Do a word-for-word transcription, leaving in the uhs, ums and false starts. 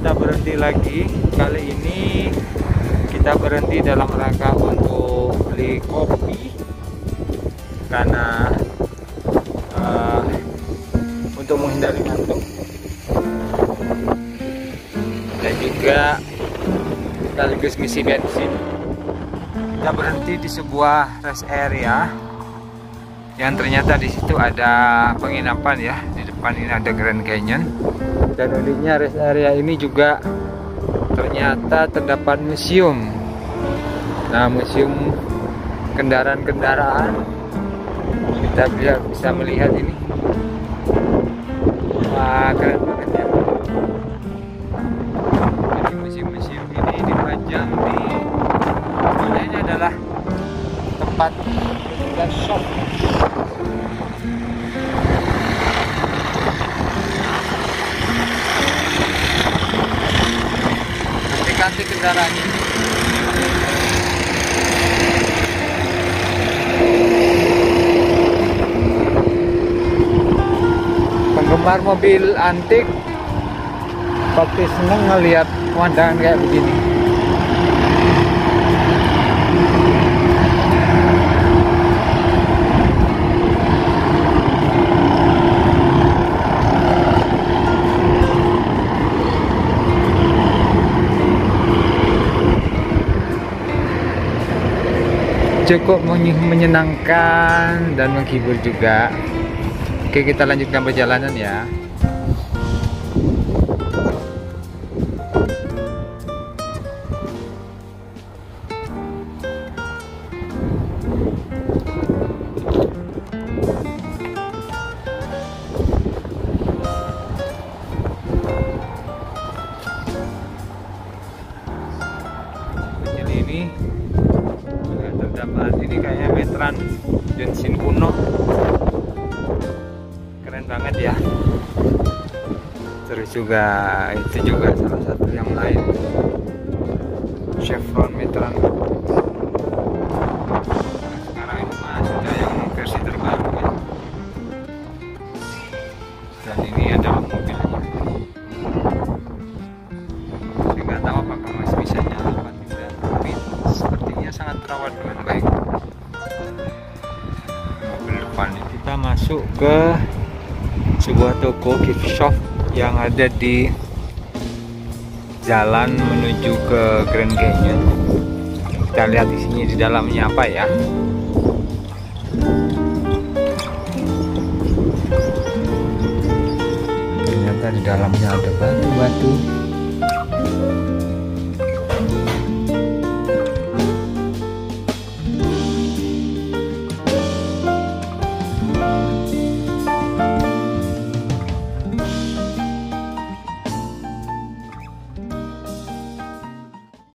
kita berhenti lagi. Kali ini kita berhenti dalam rangka untuk beli kopi karena uh, untuk menghindari ngantuk dan juga sekaligus ngisi bensin. Kita berhenti di sebuah rest area yang ternyata di situ ada penginapan ya. Di depan ini ada Grand Canyon. Dan uniknya rest area ini juga ternyata terdapat museum. Nah, museum kendaraan-kendaraan. Kita bisa melihat ini. Wah, keren banget ya. Jadi museum-museum ini dipajang di mana ini adalah tempat dan shop. Ganti kendaraannya. Penggemar mobil antik pasti seneng ngelihat pemandangan kayak begini. Cukup menyenangkan dan menghibur juga. Oke, kita lanjutkan perjalanan ya. Ini terdapat ini kayaknya meteran bensin kuno, keren banget ya. Terus juga itu juga salah satu yang lain, Chevron meteran. Nah, sekarang ini mah sudah yang versi terbaru ya. Dan ini adalah mobilnya. Saya nggak tahu apakah masih bisa nyala apa tidak, tapi sepertinya sangat terawat dengan baik. Mobil depan kita masuk ke sebuah toko gift shop yang ada di jalan menuju ke Grand Canyon. Kita lihat isinya di dalamnya apa ya. Ternyata di dalamnya ada batu-batu.